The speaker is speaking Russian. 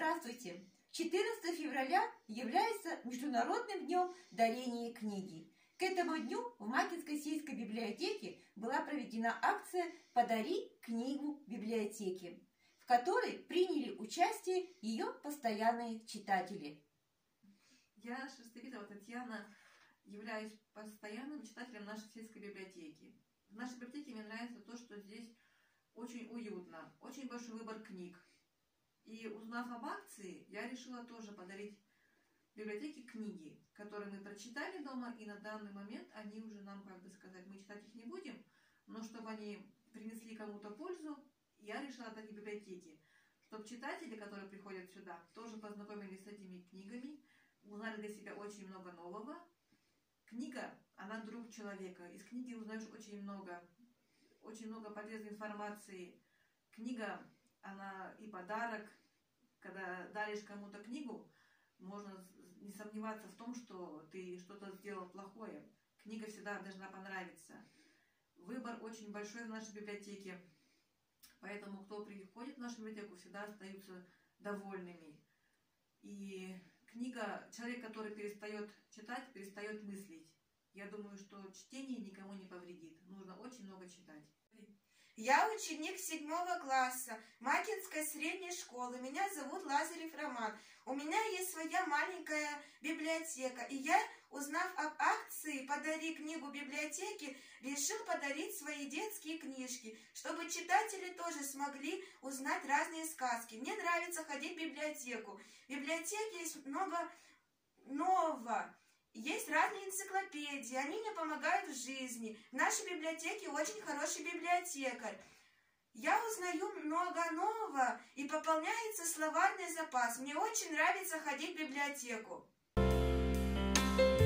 Здравствуйте! 14 февраля является Международным днем дарения книги. К этому дню в Макинской сельской библиотеке была проведена акция «Подари книгу библиотеке», в которой приняли участие ее постоянные читатели. Я, Шерстовитова Татьяна, являюсь постоянным читателем нашей сельской библиотеки. В нашей библиотеке мне нравится то, что здесь очень уютно, очень большой выбор книг. И узнав об акции, я решила тоже подарить библиотеке книги, которые мы прочитали дома, и на данный момент они уже нам, как бы сказать, мы читать их не будем, но чтобы они принесли кому-то пользу, я решила дать библиотеке, чтобы читатели, которые приходят сюда, тоже познакомились с этими книгами, узнали для себя очень много нового. Книга, она друг человека, из книги узнаешь очень много полезной информации. Книга, она и подарок. Когда даришь кому-то книгу, можно не сомневаться в том, что ты что-то сделал плохое. Книга всегда должна понравиться. Выбор очень большой в нашей библиотеке, поэтому кто приходит в нашу библиотеку, всегда остаются довольными. И книга, человек, который перестает читать, перестает мыслить. Я думаю, что чтение никому не повредит. Нужно очень много читать. Я ученик 7 класса Макинской средней школы. Меня зовут Лазарев Роман. У меня есть своя маленькая библиотека. И я, узнав об акции «Подари книгу библиотеке», решил подарить свои детские книжки, чтобы читатели тоже смогли узнать разные сказки. Мне нравится ходить в библиотеку. В библиотеке есть много нового. Есть разные энциклопедии, они мне помогают в жизни. В нашей библиотеке очень хороший библиотекарь. Я узнаю много нового и пополняется словарный запас. Мне очень нравится ходить в библиотеку.